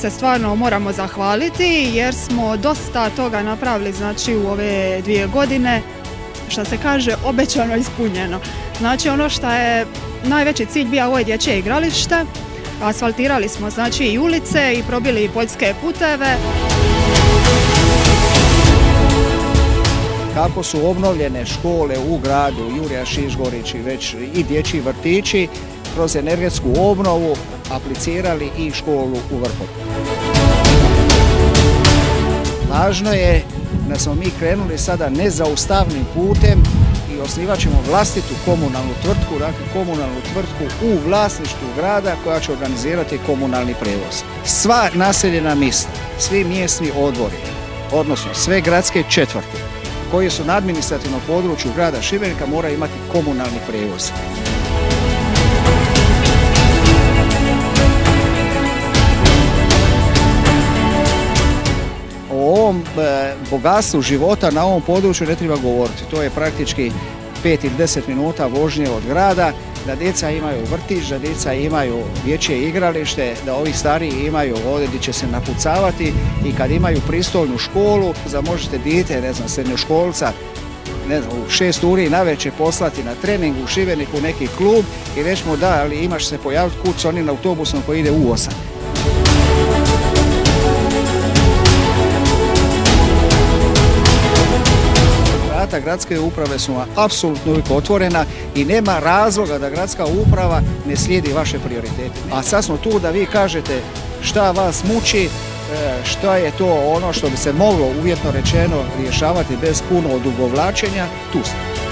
se stvarno moramo zahvaliti jer smo dosta toga napravili znači u ove 2 godine. Što se kaže, obećano ispunjeno. Znači ono što je najveći cilj bio ovo je dječje igralište. Asfaltirali smo znači i ulice i probili poljske puteve. Kako su obnovljene škole u gradu Jurja Šišgorić i dječji vrtići, kroz energetsku obnovu aplicirali i školu u Vrhovcu. Važno je da smo mi krenuli sada nezaustavnim putem i osnivat ćemo vlastitu komunalnu tvrtku, dakle komunalnu tvrtku u vlasništvu grada koja će organizirati komunalni prijevoz. Sva naseljena mjesta, svi mjesni odbori, odnosno sve gradske četvrti koji su na administrativnom području grada Šibenika moraju imati komunalni prijevoz. O ovom bogatstvu života na ovom području ne treba govoriti. To je praktički 5 ili 10 minuta vožnje od grada, da djeca imaju vrtić, da djeca imaju dječje igralište, da ovi stariji imaju ovdje gdje će se napucavati i kad imaju pristojnu školu, da možete dijete, ne znam, srednjoškolca, ne znam, u 6 uri navečer poslati na trening u Šibeniku u neki klub i reći mu da, ali imaš se pojaviti kuć onim autobusom koji ide u 8. Vrata gradske uprave su vam apsolutno otvorena i nema razloga da gradska uprava ne slijedi vaše prioritete. A sad smo tu da vi kažete šta vas muči, šta je to ono što bi se moglo uvjetno rečeno rješavati bez puno odugovlačenja, tu ste.